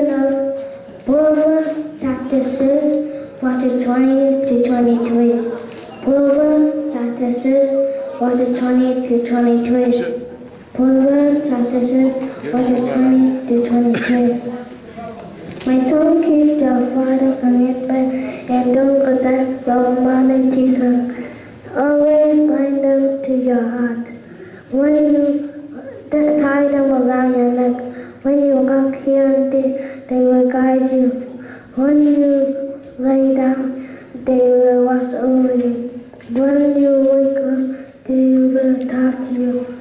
reading of Proverbs chapter 6, verses 20 to 23. Proverbs chapter 6, verses 20 to 23. Proverbs chapter 6, verses 20 to 23. My son, keep your father commandment and don't forget your mother teaching. Always bind them to your heart. When you tie them around your neck, when you walk here and there, they will guide you. When you lay down, they will watch over you. When you wake up, they will talk to you.